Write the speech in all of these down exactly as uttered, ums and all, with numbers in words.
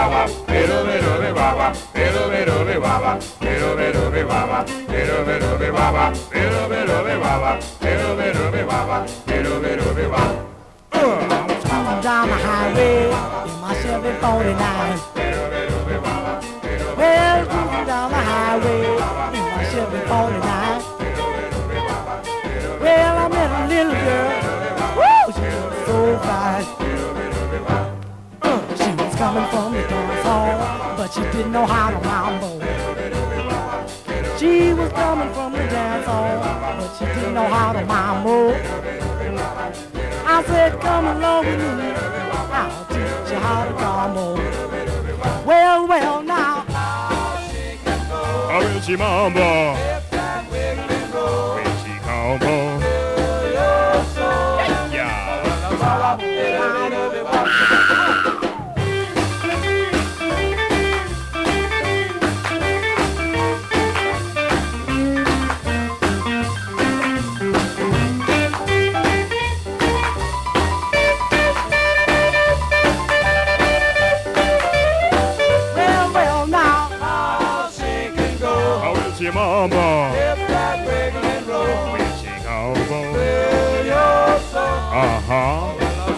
baba, little little bit baba, little little bit baba, little little bit baba, little little bit baba, little little bit baba, little little bit baba, little little bit baba. Coming down the highway in my Chevy forty-nine. Well, coming down the highway in my Chevy forty-nine. Well, I met a little girl. Woo, she was so fine. Uh, she was coming from the dance hall, but she didn't know how to mambo. She was coming from the dance hall, but she didn't know how to mambo. I said, come along with me, I'll teach you how to mambo. Well, well, now. How will she mambo? Will she mambo? Mambo, if that wiggle and roll, will she mambo? Will your soul? Uh-huh.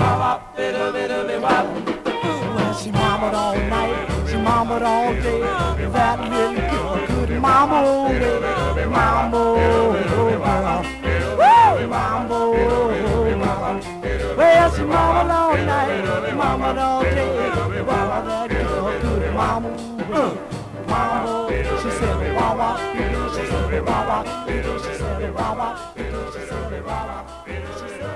Well, she mamboed all night, she mamboed all day. That little girl could mambo all day. Mambo, girl. Woo! Mambo, girl. Well, she mamboed all night, mamboed all day. Well, that girl could mambo. Mambo, she said, wah wah, she said, wah wah, she said, wah wah, she said, wah wah, she said.